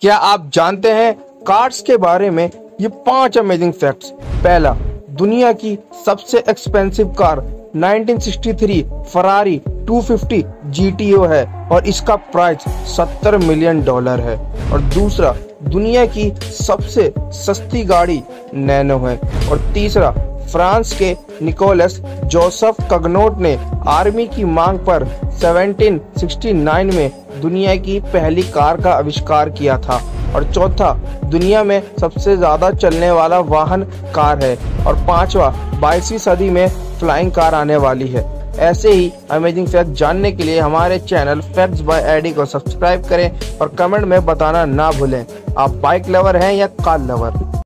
क्या आप जानते हैं कार्स के बारे में ये 5 अमेजिंग फैक्ट्स। पहला, दुनिया की सबसे एक्सपेंसिव कार 1963 फरारी 250 GTO है और इसका प्राइस $70 मिलियन है। और दूसरा, दुनिया की सबसे सस्ती गाड़ी नैनो है। और तीसरा, फ्रांस के निकोलस जोसेफ कगनोट ने आर्मी की मांग पर 1769 में दुनिया की पहली कार का आविष्कार किया था। और चौथा, दुनिया में सबसे ज्यादा चलने वाला वाहन कार है। और पांचवा, 22वीं सदी में फ्लाइंग कार आने वाली है। ऐसे ही अमेजिंग फैक्ट जानने के लिए हमारे चैनल फैक्ट्स बाय एडी को सब्सक्राइब करें और कमेंट में बताना ना भूलें आप बाइक लवर हैं या कार लवर।